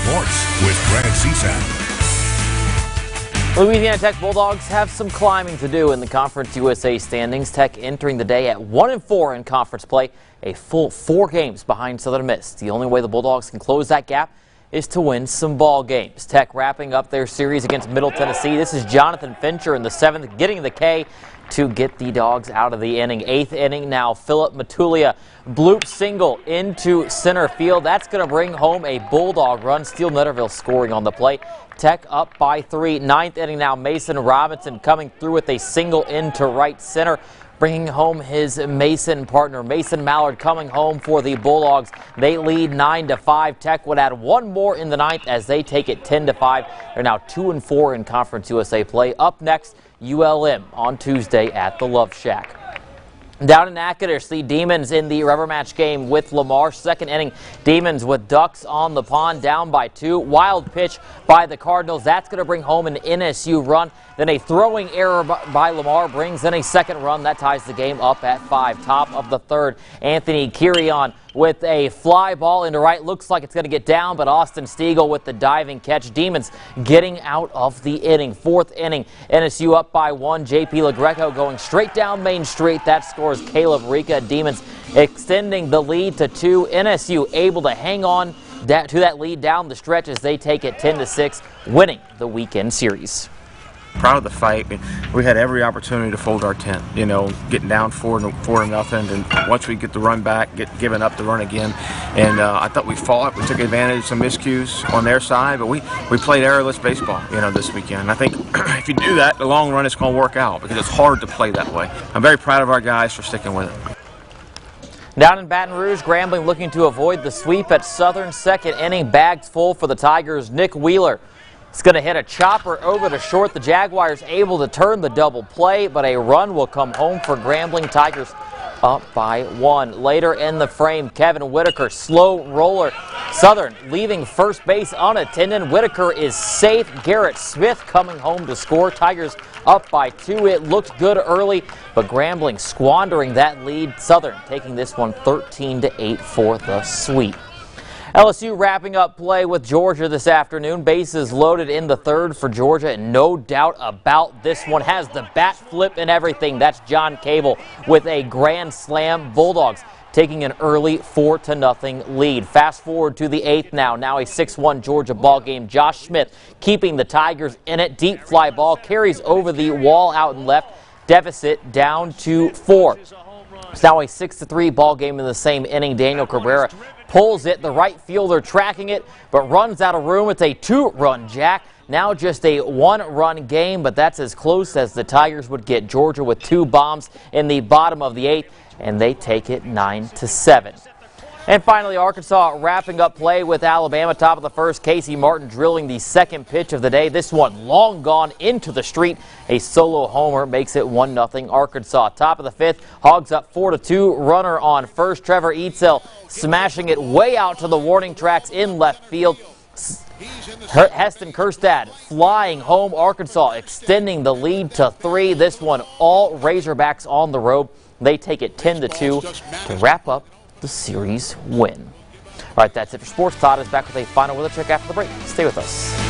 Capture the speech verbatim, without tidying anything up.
Sports with Grant Cesak. Louisiana Tech Bulldogs have some climbing to do in the Conference U S A standings. Tech entering the day at one and four in conference play, a full four games behind Southern Miss. The only way the Bulldogs can close that gap is to win some ball games. Tech wrapping up their series against Middle Tennessee. This is Jonathan Fincher in the seventh, getting the K to get the Dogs out of the inning. Eighth inning now, Philip Matulia bloop single into center field. That's going to bring home a Bulldog run. Steele Netterville scoring on the play. Tech up by three. Ninth inning now, Mason Robinson coming through with a single into right center, bringing home his Mason partner. Mason Mallard coming home for the Bulldogs. They lead nine to five. Tech would add one more in the ninth as they take it ten to five. They're now two and four in Conference U S A play. Up next, U L M on Tuesday at the Love Shack. Down in Natchitoches, the Demons in the rubber match game with Lamar. Second inning, Demons with Ducks on the pond, down by two. Wild pitch by the Cardinals. That's going to bring home an N S U run. Then a throwing error by Lamar brings in a second run. That ties the game up at five. Top of the third, Anthony Kirion with a fly ball into right. Looks like it's going to get down, but Austin Stiegel with the diving catch. Demons getting out of the inning. Fourth inning, N S U up by one. J P LaGreco going straight down Main Street. That scores Caleb Rica. Demons extending the lead to two. N S U able to hang on that, to that lead down the stretch as they take it ten to six, winning the weekend series. Proud of the fight. We had every opportunity to fold our tent, you know, getting down four to, four to nothing, and once we get the run back, get given up the run again. And uh, I thought we fought. We took advantage of some miscues on their side, but we, we played errorless baseball, you know, this weekend. And I think if you do that, the long run is going to work out because it's hard to play that way. I'm very proud of our guys for sticking with it. Down in Baton Rouge, Grambling looking to avoid the sweep at Southern. Second inning, bags full for the Tigers. Nick Wheeler is going to hit a chopper over to short. The Jaguars able to turn the double play, but a run will come home for Grambling. Tigers up by one. Later in the frame, Kevin Whitaker, slow roller. Southern leaving first base unattended. Whitaker is safe. Garrett Smith coming home to score. Tigers up by two. It looked good early, but Grambling squandering that lead. Southern taking this one thirteen to eight for the sweep. L S U wrapping up play with Georgia this afternoon. Bases loaded in the third for Georgia, and no doubt about this one. Has the bat flip and everything. That's John Cable with a grand slam. Bulldogs taking an early four to nothing lead. Fast forward to the eighth now. Now a six one Georgia ball game. Josh Smith keeping the Tigers in it. Deep fly ball carries over the wall out and left. Deficit down to four. It's now a six to three ball game in the same inning. Daniel Cabrera pulls it. The right fielder tracking it, but runs out of room. It's a two-run jack. Now just a one-run game, but that's as close as the Tigers would get. Georgia with two bombs in the bottom of the eighth, and they take it nine to seven. And finally, Arkansas wrapping up play with Alabama. Top of the first, Casey Martin drilling the second pitch of the day. This one long gone into the street. A solo homer makes it one nothing Arkansas. Top of the fifth, Hogs up four to two. Runner on first. Trevor Eatsell smashing it way out to the warning tracks in left field. Heston Kerstad flying home. Arkansas extending the lead to three. This one all Razorbacks on the road. They take it ten to two to wrap up the series win. All right, that's it for sports. Todd is back with a final weather check after the break. Stay with us.